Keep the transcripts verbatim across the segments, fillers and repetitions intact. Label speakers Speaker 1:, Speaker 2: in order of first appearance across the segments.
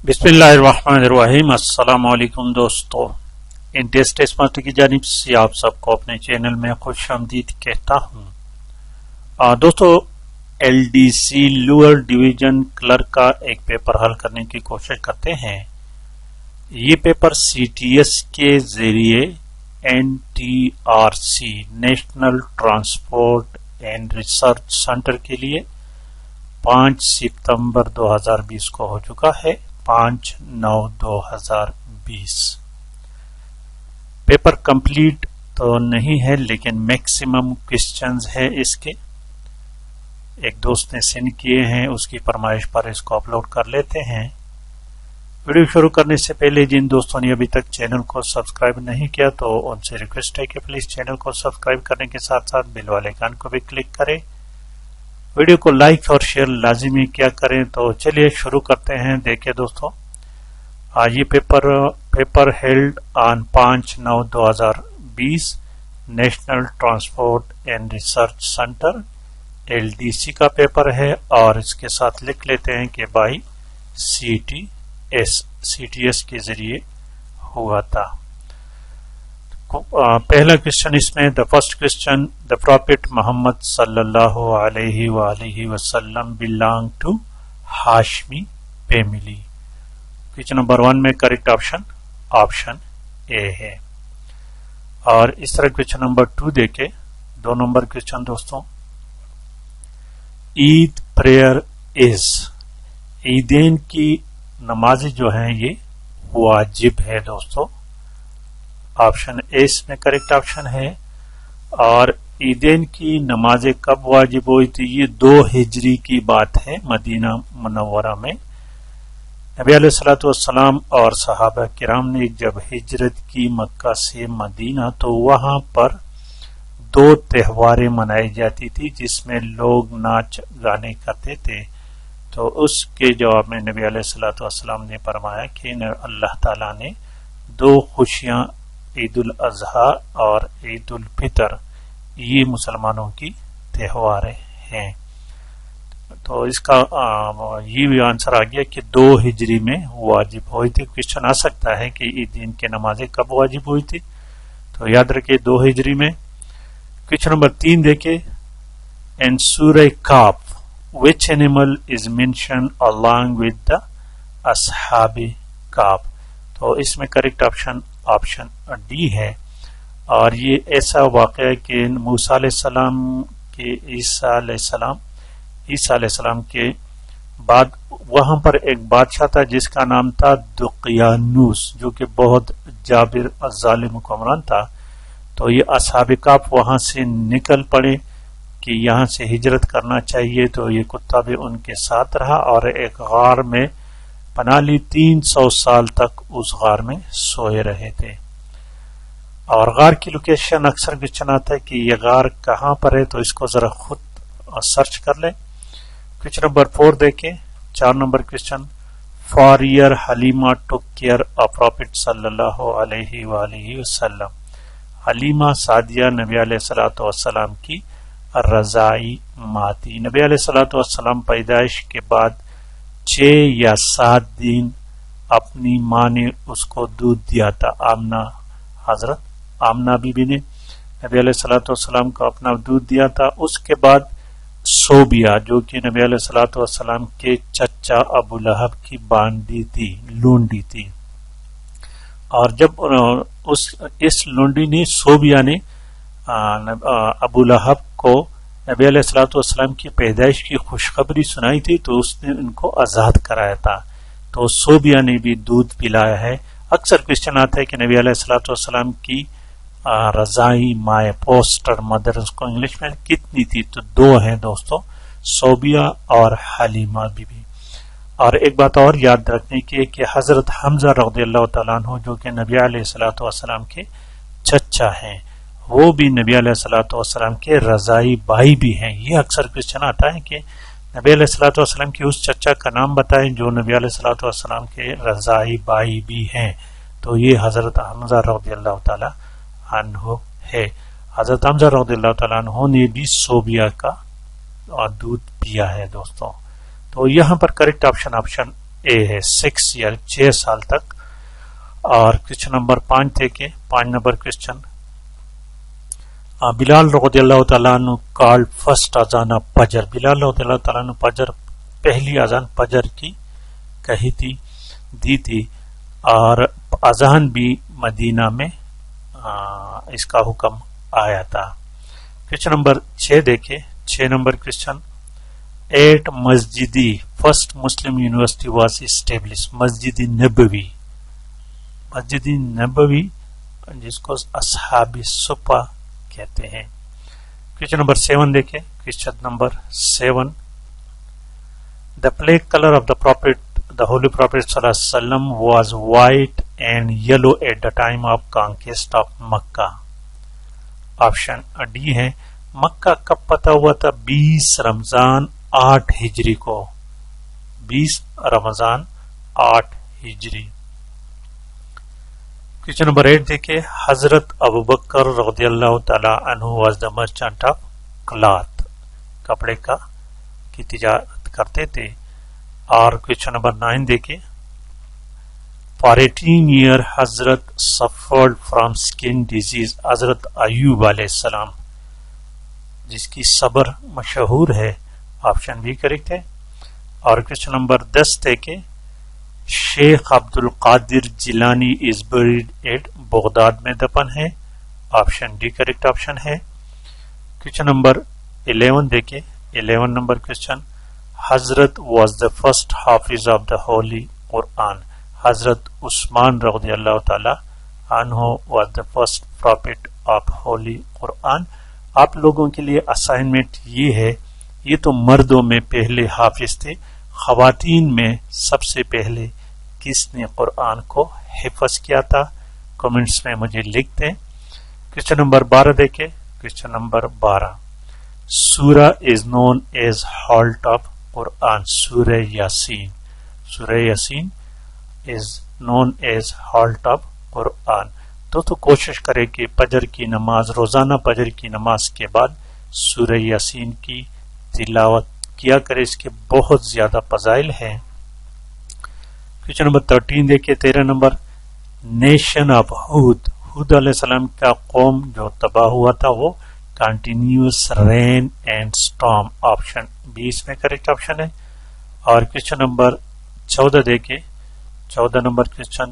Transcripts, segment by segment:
Speaker 1: बिस्मिल्लाहिर्रहमानिर्रहीम। अस्सलाम वालेकुम दोस्तों, इन टेस्ट टेस्ट मास्टर की जानिब से आप सबको अपने चैनल में खुश आमदीद कहता हूँ। दोस्तों, एलडीसी लोअर डिवीजन क्लर्क का एक पेपर हल करने की कोशिश करते हैं। ये पेपर सीटीएस के जरिए NTRC national transport and research centre के लिए पांच सितंबर दो हजार बीस को हो चुका है। पांच नौ दो हजार बीस पेपर कंप्लीट तो नहीं है, लेकिन मैक्सिमम क्वेश्चंस है इसके। एक दोस्त ने सेंड किए हैं, उसकी फरमाइश पर इसको अपलोड कर लेते हैं। वीडियो शुरू करने से पहले जिन दोस्तों ने अभी तक चैनल को सब्सक्राइब नहीं किया तो उनसे रिक्वेस्ट है कि प्लीज चैनल को सब्सक्राइब करने के साथ साथ बेल वाले आइकन को भी क्लिक करें। वीडियो को लाइक और शेयर लाजिमी क्या करें। तो चलिए शुरू करते हैं। देखिए दोस्तों, आज ये पेपर पेपर हेल्ड ऑन पांच नौ दो हजार बीस national transport and research centre LDC का पेपर है, और इसके साथ लिख लेते हैं कि बाई सीटीएस सीटीएस के जरिए हुआ था। पहला क्वेश्चन इसमें, the first question, the prophet Muhammad सल्लल्लाहु अलैहि वालेहि वसल्लम belong to Hashmi family. Question number one में करेक्ट ऑप्शन ऑप्शन ए है। और इस तरह क्वेश्चन नंबर टू देखे, दो नंबर क्वेश्चन दोस्तों, ईद प्रेयर इज, ईदेन की नमाज जो है ये वाजिब है दोस्तों। ऑप्शन ए इसमें करेक्ट ऑप्शन है। और ईदेन की नमाजें कब वाजिब हुई थी? ये दो हिजरी की बात है। मदीना मुनव्वरा में नबी अलैहिस्सलातु वस्सलाम और सहाबा किराम ने जब हिजरत की मक्का से मदीना, तो वहां पर दो त्योहारें मनाई जाती थी जिसमें लोग नाच गाने करते थे। तो उसके जवाब में नबी अलैहिस्सलातु वस्सलाम ने फरमाया कि अल्लाह ताला ने दो खुशियां, ईद उल अजहा और ईद उल फितर, ये मुसलमानों की त्योहारें हैं। तो इसका आ, ये भी आंसर आ गया कि दो हिजरी में वाजिब हुई थी। क्वेश्चन आ सकता है कि ईद दिन की नमाजें कब वाजिब हुई थी, तो याद रखिए दो हिजरी में। क्वेश्चन नंबर तीन देखे, इन सूरह काफ which animal is mentioned along with the ashabi काफ। तो इसमें करेक्ट ऑप्शन ऑप्शन डी है। और ये ऐसा वाक़या है कि मूसा अलैहिस्सलाम के ईसा अलैहिस्सलाम ईसा अलैहिस्सलाम के बाद वहां पर एक बादशाह था जिसका नाम था दुक़यानूस, जो कि बहुत जाबिर और जालिम हुक्मरान था। तो ये असहाबे काफ वहां से निकल पड़े कि यहां से हिजरत करना चाहिए। तो ये कुत्ता भी उनके साथ रहा और एक गार में पनाह ली। तीन सौ साल तक उस गार में सोए रहे थे। और गार की लोकेशन अक्सर क्वेश्चन आता है कि ये गार कहां पर है, तो इसको जरा खुद सर्च कर लें। क्वेश्चन नंबर फोर देखें, चार number question, four year Halima took care of prophet सल्लल्लाहु अलैहि वालेहि वसल्लम। हलीमा सादिया नबी अलैहिस्सलातु वस्सलाम की रजाई माती। नबी अलैहिस्सलातु वस्सलाम पैदाइश के बाद छह या सात दिन अपनी माँ ने उसको दूध दिया था। आमना हजरत आमना बीबी ने नबी अलैहिस्सलातु वस्सलाम को अपना दूध दिया था। उसके बाद सोबिया, जो कि नबी अलैहिस्सलातु वस्सलाम के चचा अबू लहब की बांदी थी, लूंडी थी। और जब उस इस लूंडी ने, सोबिया ने अबू लहब को नबी अलैहिस्सलातु वस्सलाम की पैदाइश की खुशखबरी सुनाई थी, तो उसने उनको आजाद कराया था। तो सोबिया ने भी दूध पिलाया है। अक्सर क्वेश्चन आता है कि नबी अलैहिस्सलातु वस्सलाम की रजाई माए, पोस्टर मदर, उसको इंग्लिश में कितनी थी? तो दो हैं दोस्तों, सोबिया और हलीमा बीबी। और एक बात और याद रखने की कि हजरत हमजा रज़ियल्लाहु तआला अन्हु, जो कि नबी अलैहिस्सलातु वस्सलाम के चचा हैं, वो भी नबी अलैहिस्सलातु वस्सलाम के रजाई भाई भी हैं। ये अक्सर क्वेश्चन आता है कि नबी अलैहिस्सलातु वस्सलाम के उस चचा का नाम बताएं जो नबी अलैहिस्सलातु वस्सलाम के रजाई भाई भी हैं। तो ये हजरत हमजा रज़ियल्लाहु तआला अन्हु है। हजरत हमजा रज़ियल्लाहु तआला अन्हु ने भी सोबिया का दूध पिया है दोस्तों। तो यहां पर करेक्ट ऑप्शन ऑप्शन اے ہے سکس ایئر چھ سال تک. اور کوشچن نمبر پانچ دیکھیں. پانچ نمبر کوشچن بلال رضی اللہ تعالیٰ عنہ کال فرسٹ اذان فجر. بلال رضی اللہ تعالیٰ عنہ فجر پہلی اذان فجر کی کہی تھی دی تھی اور اذان بھی مدینہ میں اس کا حکم آیا تھا. کوشچن نمبر چھ دیکھیں. چھ نمبر کوشچن ایٹ مسجدی first Muslim university was establish. مسجد نبوی مسجد نبوی جس کو اصحاب صفا کہتے ہیں. کوشچن نمبر سیون دیکھیں. Question number seven the flag colour of the prophet the holy prophet صلی اللہ علیہ وسلم was white and yellow at the time of conquest of Mecca. Option D ہے. مکہ کب فتح ہوا تھا؟ بیس رمضان آٹھ ہجری کو. بیس رمضان آٹھ ہجری. کوشچن نمبر ایٹ دیکھیں. حضرت ابوبکر رضی اللہ تعالی عنہ was the merchant of cloth. کپڑے کا کی تجارت کرتے تھے. اور کوشچن نمبر نائن دیکھیں. فار ایٹین ایئر حضرت سفرڈ فرام سکن ڈیزیز. حضرت ایوب علیہ السلام جس کی صبر مشہور ہے. آپشن بھی کریکٹ ہے. اور کوشچن نمبر دس دیکھیں. شیخ عبد القادر جیلانی از بریڈ ایٹ بغداد میں دفن ہے. آپشن ڈی کریکٹ آپشن ہے. کوشچن نمبر الیون دیکھیں. الیون نمبر کوشچن حضرت واز دا فرسٹ حافظ آف دا ہولی قرآن. حضرت عثمان رضی اللہ تعالی عنہ was the first prophet of holy Quran. آپ لوگوں کے لیے اسائنمنٹ یہ ہے. یہ تو مردوں میں پہلے حافظ تھے. خواتین میں سب سے پہلے کس نے قرآن کو حفظ کیا تھا؟ کمنٹس میں مجھے لکھ دیں. کوشچن نمبر بارہ دیکھیں. کوشچن نمبر بارہ سورہ is known as heart of Quran. سورہ یاسین. سورہ یاسین is known as heart of Quran. تو تو کوشش کرے کہ فجر کی نماز روزانہ فجر کی نماز کے بعد سورہ یاسین کی تلاوت کیا کرے. اس کے بہت زیادہ فضائل ہیں. کوشچن نمبر تھرٹین دیکھیے. تیرہ نمبر نیشن آف ہود. ہود علیہ السلام کا قوم جو تباہ ہوا تھا وہ continuous rain and storm. Option B اس میں کریکٹ آپشن ہے. اور کوشچن نمبر چودہ دیکھیں. چودہ نمبر question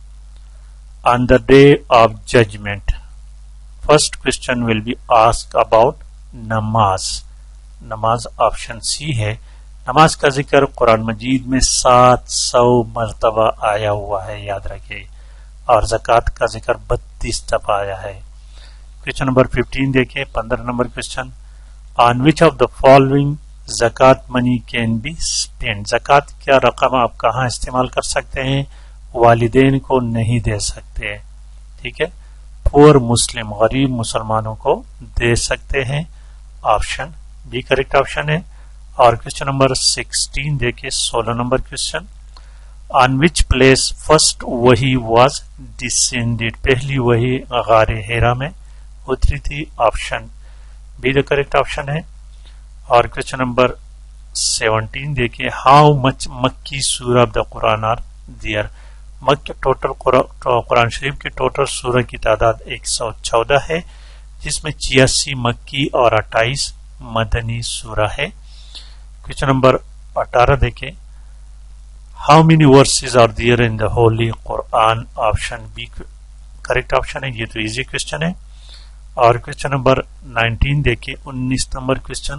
Speaker 1: on the day of judgement. First question will be ask about نماز. نماز آپشن سی ہے. نماز کا ذکر قرآن مجید میں سات سو مرتبہ آیا ہوا ہے، یاد رکھے. اور زکوٰۃ کا ذکر بتیس دفعہ آیا ہے. کوشچن نمبر ففٹین دیکھیں. پندرہ نمبر question on which of the following زکوٰۃ منی کین بی اسپینڈ. زکوٰۃ کیا رقم آپ کہاں استعمال کر سکتے ہیں؟ والدین کو نہیں دے سکتے. ٹھیک ہے. پور مسلم غریب مسلمانوں کو دے سکتے ہیں. آپشن بی کریکٹ آپشن ہے. اور کوشچن نمبر سکسٹین دیکھیں. سولہ نمبر question on which place first وحی واز ڈسینڈیڈ. پہلی وحی غار ہیرا میں اتری تھی. Option B the correct option ہے. اور کوشچن نمبر سیونٹین دیکھیں. ہاؤ مچ مکی سورہ of the Quran are there. مکہ ٹوٹل قرآن شریف کی ٹوٹل سورہ کی تعداد ایک سو چودہ ہے، جس میں چھیاسی مکی اور اٹھائیس مدنی سورہ ہے. کوشچن نمبر اٹھارہ دیکھیں. How many verses are there in the holy Quran. Option B correct option ہے. یہ تو ایزی کوشچن ہے. اور کوشچن نمبر نائنٹین دیکھیں. انیس نمبر question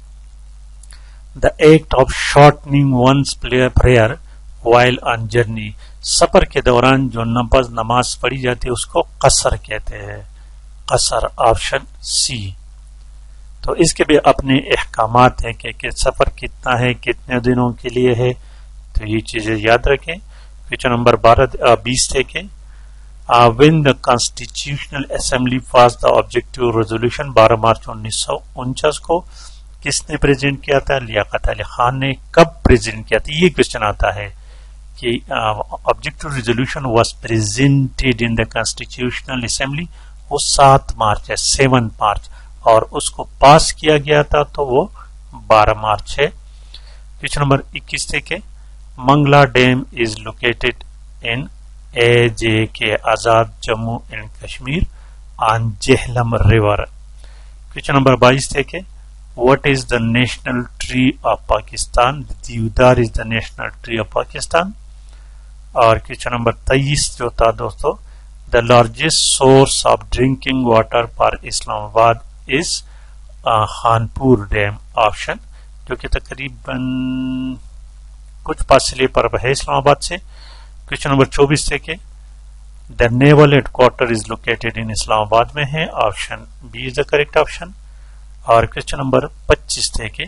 Speaker 1: the act of shortening once prayer while on journey. سفر کے دوران جو نماز نماز پڑھی جاتی ہے اس کو قصر کہتے ہیں. قصر آپشن سی. تو اس کے بھی اپنے احکامات ہیں کہ, کہ سفر کتنا ہے، کتنے دنوں کے لیے ہے. تو یہ چیزیں یاد رکھیں. کوشچن نمبر بارہ بیس دیکھیں. When the constitutional assembly pass the objective resolution. بارہ مارچ انیس سو انچاس کو کس نے پریزنٹ کیا تھا؟ لیاقت علی خان نے. کب پریزنٹ کیا تھا؟ یہ کوشچن آتا ہے کہ objective resolution was presented in the constitutional assembly. وہ سات مارچ ہے، سیون مارچ. اور اس کو پاس کیا گیا تھا تو وہ بارہ مارچ ہے. کوشچن نمبر اکیس دیکھیں. Mangla dam is located in A J K Azad Jammu and Kashmir on Jhelum river. Question number बाईस देखे, what is the national tree of Pakistan? Deodar is the national tree of Pakistan. और क्वेश्चन नंबर तेईस जो था दोस्तों, the largest source of drinking water for Islamabad is Khanpur dam. Option, जो कि तकरीबन कुछ फासले पर है इस्लामाबाद से। क्वेश्चन नंबर चौबीस देखे, the naval headquarter is located in Islamabad में है। Option B is the correct option. और क्वेश्चन नंबर पच्चीस देखे,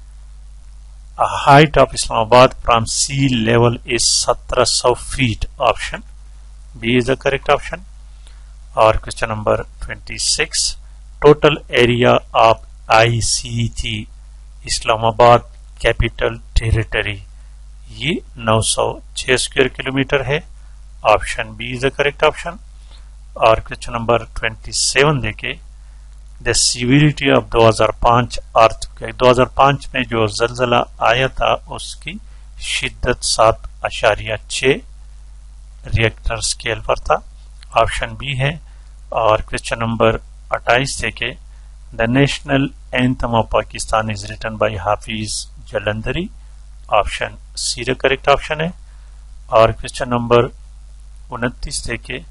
Speaker 1: height of Islamabad from sea level is सत्रह सौ feet. Option B is the correct option. और क्वेश्चन नंबर छब्बीस, total area of I C T Islamabad capital territory, ये नौ सौ छह स्क्वायर किलोमीटर है। Option B is the correct option. और क्वेश्चन नंबर सत्ताईस देखे, द सीवियरिटी ऑफ दो हज़ार पाँच अर्थक्वेक, दो हज़ार पाँच में जो जलजला आया था उसकी शिद्दत सात अशारिया छः रिएक्टर स्केल पर था। ऑप्शन बी है। और क्वेश्चन नंबर अट्ठाईस देखे, the national anthem of Pakistan is written by Hafeez Jalandhari. Option C the correct option है। और क्वेश्चन नंबर उनतीस देखे,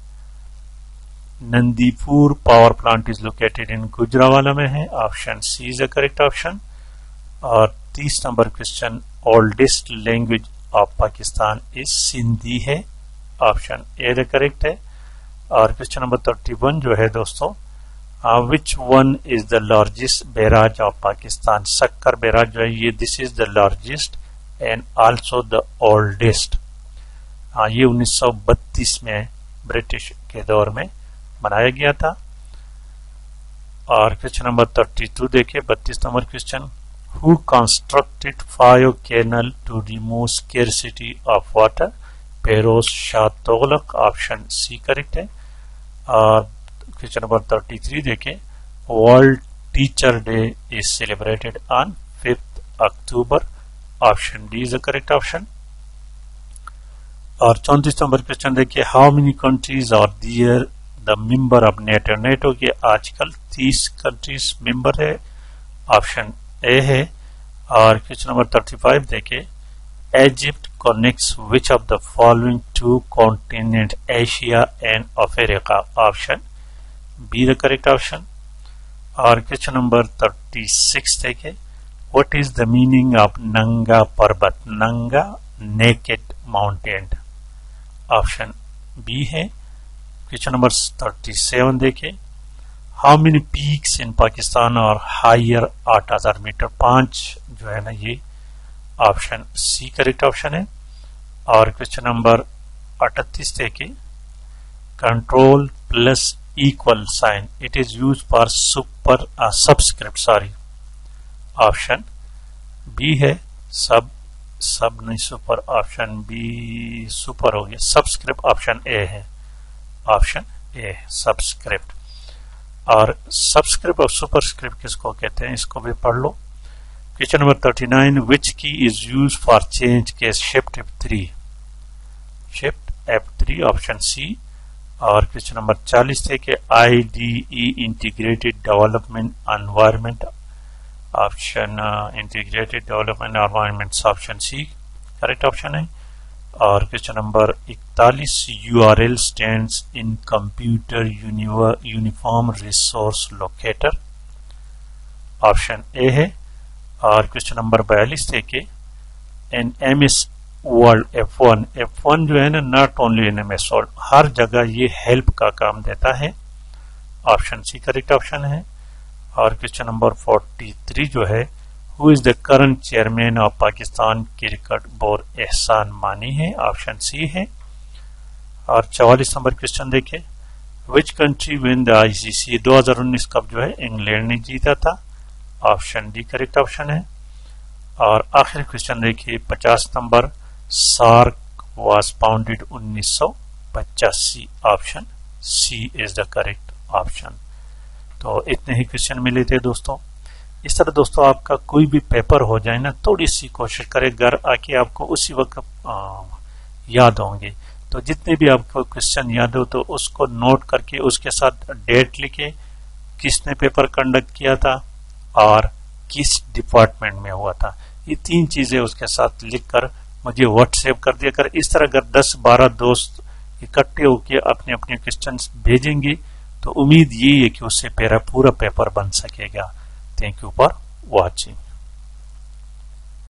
Speaker 1: Nandipur power plant is located in Gujranwala में है। Option C is the correct option. और तीस number question, oldest language of Pakistan is Sindhi है। Option A the correct है। और क्वेश्चन नंबर थर्टी वन जो है दोस्तों, which one is the largest barrage of Pakistan? Sukkur barrage जो है ये this is the largest and also the oldest. हाँ, ये उन्नीस सौ बत्तीस में ब्रिटिश के दौर में बनाया गया था। और क्वेश्चन नंबर थर्टी टू देखिए, बत्तीस number question, who constructed five canal to remove scarcity of water? Feroz Shah Tughlaq. Option C correct है। और क्वेश्चन नंबर थर्टी थ्री देखें, world teacher day is celebrated on fifth October. Option D is the correct option. और चौंतीस number question देखिए, how many countries are there the member of NATO? NATO के आजकल तीस countries member है। Option A है। और क्वेश्चन नंबर थर्टी फाइव देखे, Egypt connects which of the following two continent Asia and Africa? Option B the correct option. और question number thirty six देखे, what is the meaning of Nanga Parbat? नंगा naked mountain. Option B है। Question number thirty seven देखे, how many peaks in Pakistan और higher आठ हजार metre? पांच जो है ना ये ऑप्शन सी करेक्ट ऑप्शन है। और क्वेश्चन नंबर अड़तीस देखे, control plus equal sign it is use for super subscript sorry. Option B है। सब सब नहीं सुपर, ऑप्शन बी सुपर हो गया, सबस्क्रिप्ट ऑप्शन ए है। Option A subscript. और सबस्क्रिप्ट और सुपरस्क्रिप्ट किसको कहते हैं इसको भी पढ़ लो। Question number thirty nine, which key is use for change case? Shift F three, shift F three. Option C. और क्वेश्चन नंबर चालीस थे कि I D E integrated development environment. Option integrated development environment, option C correct option है। और question number इकतालीस, URL stands in computer uniform resource locator. Option A है। और question number बयालीस देखे, in M S Word F one, F one जो है ना not only in M S Word, हर जगह ये हेल्प का काम देता है। ऑप्शन सी करेक्ट ऑप्शन है। और क्वेश्चन नंबर फोर्टी थ्री जो है, who is the current chairman of Pakistan cricket board? Ehsan Mani है। ऑप्शन सी है। और चौवालीस नंबर क्वेश्चन देखे, which country win the ICC? दो हजार उन्नीस कप जो है इंग्लैंड ने जीता था। ऑप्शन डी करेक्ट ऑप्शन है। और आखिरी क्वेश्चन देखिए पचास नंबर, सार्क वाज फाउंडेड उन्नीस सौ पचासी। Option C is the correct option. तो इतने ही क्वेश्चन मिले थे दोस्तों। اس طرح دوستوں آپ کا کوئی بھی پیپر ہو جائے نا، تھوڑی سی کوشش کرے گھر آ کے آپ کو اسی وقت یاد ہوں گے. تو جتنے بھی آپ کو کوشچن یاد ہو تو اس کو نوٹ کر کے اس کے ساتھ ڈیٹ لکھے، کس نے پیپر کنڈکٹ کیا تھا اور کس ڈپارٹمنٹ میں ہوا تھا. یہ تین چیزیں اس کے ساتھ لکھ کر مجھے واٹس ایپ کر دیا کر. اس طرح اگر دس بارہ دوست اکٹھے ہو کے اپنے اپنے کوشچن بھیجیں گے تو امید یہی ہے کہ اس سے پورا پیپر بن سکے گا. Thank you for watching.